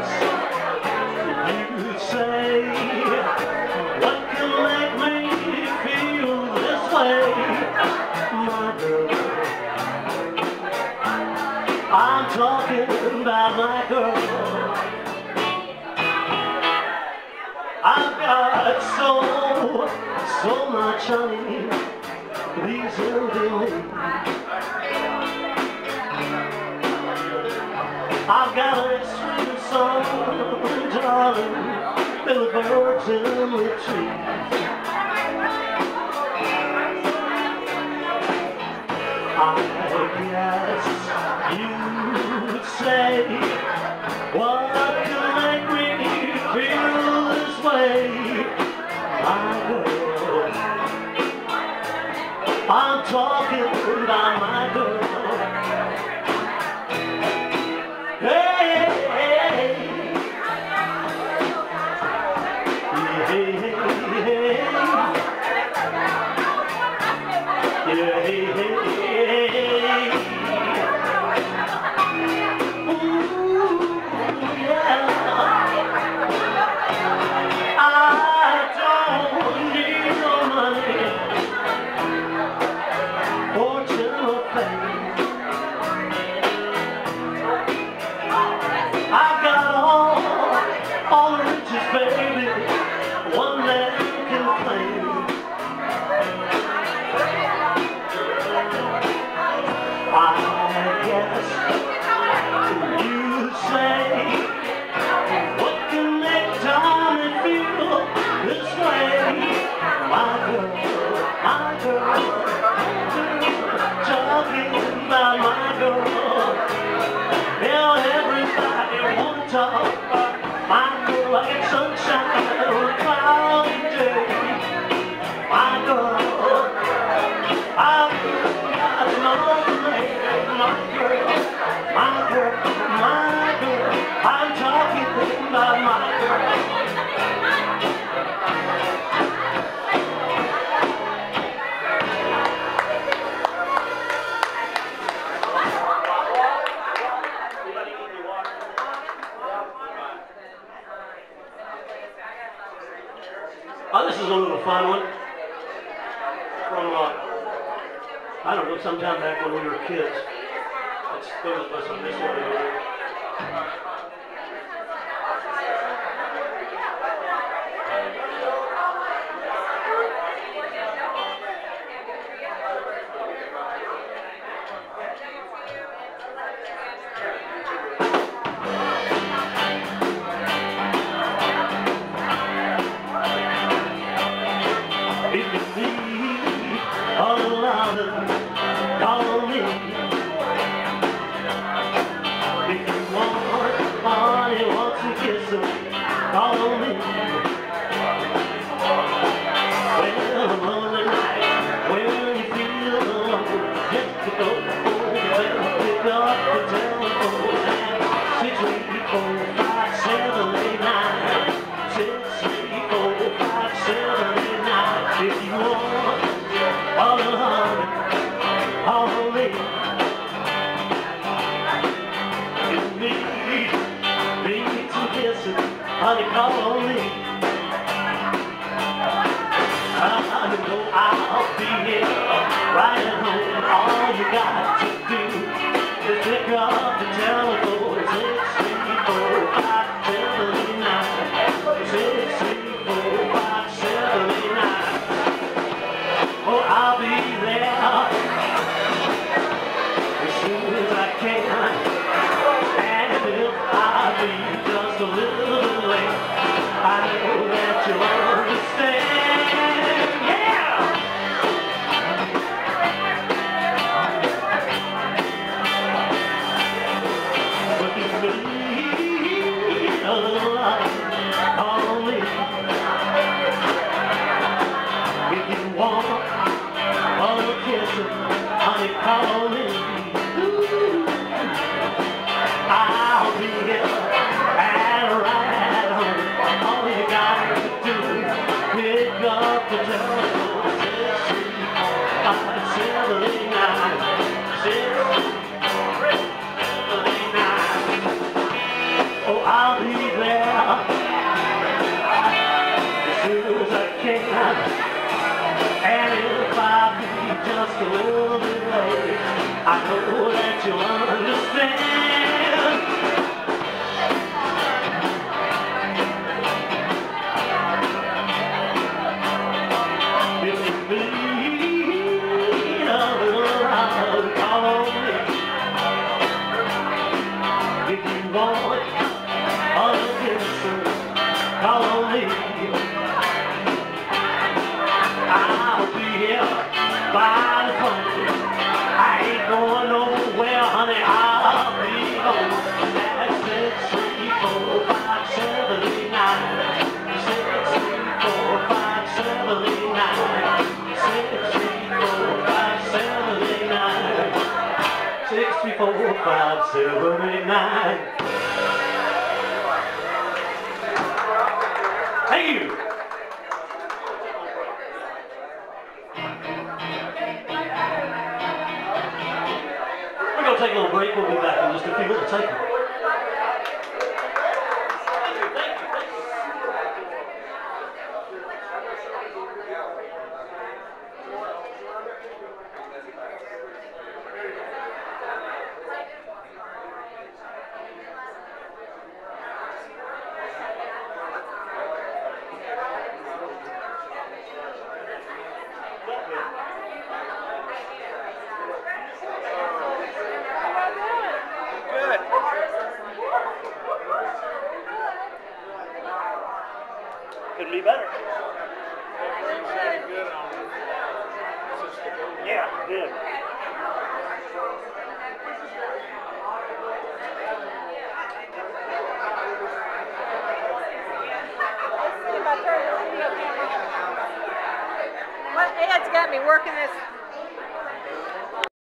you'd say, what can make me feel this way, my girl? I'm talking about my girl. I've got so much honey, please help me. I've got a sweet song, darling, than the birds in the trees. I guess you'd say, what can make me feel this way, my girl? I'm talking about my girl. Hey, hey, hey, hey, hey, hey, hey. Ooh, yeah. I don't need no money, fortune or fame. I've got all the riches, baby, one that you can claim. I guess you'd say, what can make Tommy feel this way, my girl, talking about my girl. Well, everybody wants to talk about my girl like sunshine on a cloudy day, my girl. I've got no name, my girl, my girl, my girl. I'm talking about my girl. Oh, this is a little fun one from, I don't know, sometime back when we were kids. It's those of us on this one. Call me if you want money, wants to kiss her. Call me when a lonely night, when you feel alone, hit the phone, you better pick up the telephone. 6, 3, 4, 5, 7, 8, 9. 6, 3, 4, 5, 7, 8, 9. If you want all the honey, call me. If you need some kisses, honey, call me. I know I'll be here right at home. All you got to do is pick up the telephone. 6, 3, 4, 5, 7, 8, 9. 6, 3, 4, 5, 7, 8, 9. Oh, I'll be there as soon as I can, and if I be just a little bit late, I know that you'll understand. Yeah! just a little bit late. I know that you'll understand. If you need a little love, call on me. If you want a little kisses, call on me. I'll be here by the phone. I ain't going nowhere, honey. I'll be home at 634-579. Thank you. We're going to take a little break. We'll be back in just a few minutes. Thank you. Could be better. Yeah, good. Well, Ed's got me working this